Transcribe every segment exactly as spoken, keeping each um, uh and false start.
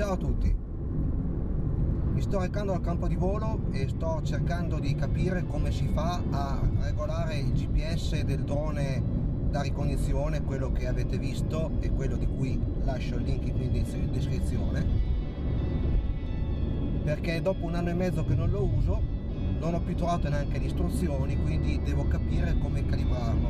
Ciao a tutti, mi sto recando al campo di volo e sto cercando di capire come si fa a regolare il G P S del drone da ricognizione, quello che avete visto e quello di cui lascio il link qui in descrizione, perché dopo un anno e mezzo che non lo uso non ho più trovato neanche le istruzioni, quindi devo capire come calibrarlo.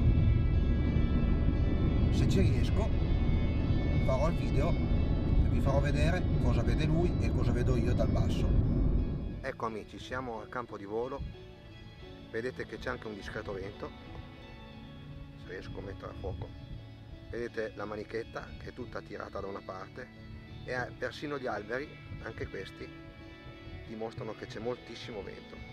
Se ci riesco farò il video e vi farò vedere cosa vede lui e cosa vedo io dal basso. Ecco amici, siamo al campo di volo, vedete che c'è anche un discreto vento, se riesco a mettere a fuoco, vedete la manichetta che è tutta tirata da una parte e persino gli alberi, anche questi, dimostrano che c'è moltissimo vento.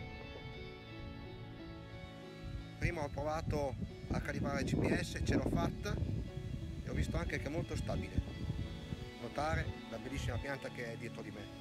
Prima ho provato a calibrare il G P S, ce l'ho fatta e ho visto anche che è molto stabile. Notare la bellissima pianta che è dietro di me.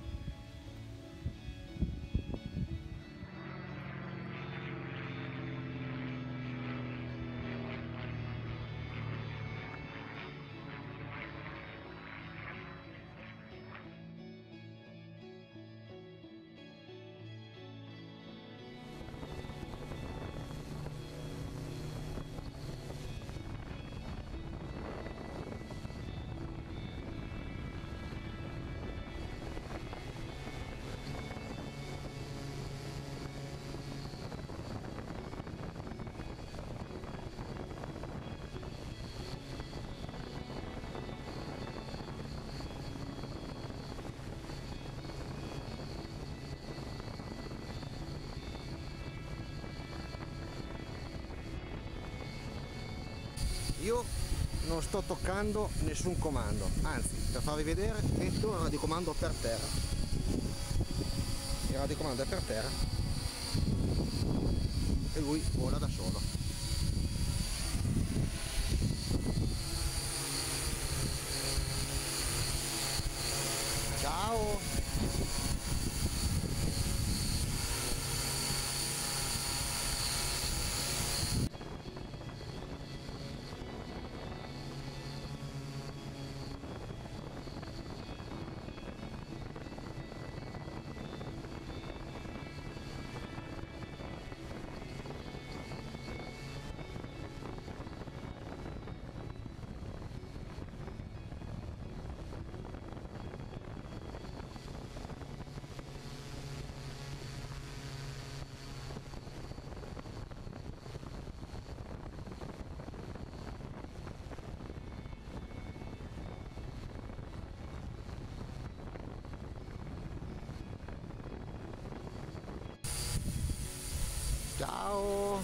Io non sto toccando nessun comando, anzi, per farvi vedere, metto il radiocomando per terra. Il radiocomando è per terra e lui vola da solo. Ciao! Ciao!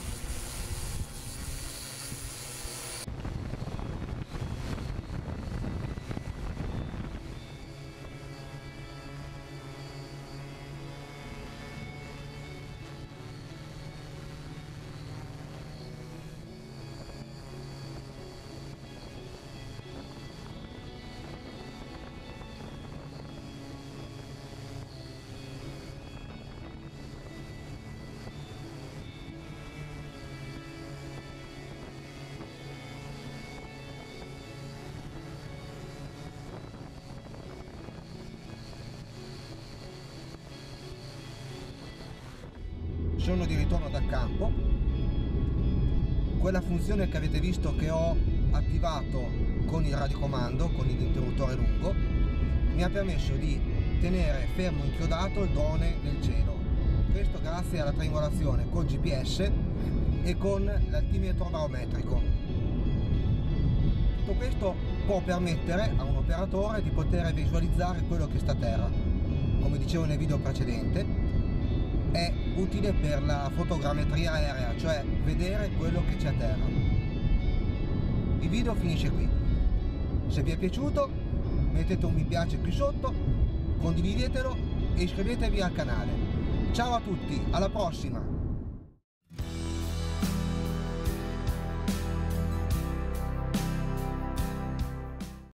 Sono di ritorno dal campo. Quella funzione che avete visto che ho attivato con il radiocomando, con l'interruttore lungo, mi ha permesso di tenere fermo inchiodato il drone nel cielo. Questo grazie alla triangolazione col G P S e con l'altimetro barometrico. Tutto questo può permettere a un operatore di poter visualizzare quello che sta a terra. Come dicevo nel video precedente, è utile per la fotogrammetria aerea, cioè vedere quello che c'è a terra. Il video finisce qui. Se vi è piaciuto mettete un mi piace qui sotto, condividetelo e iscrivetevi al canale. Ciao a tutti, alla prossima!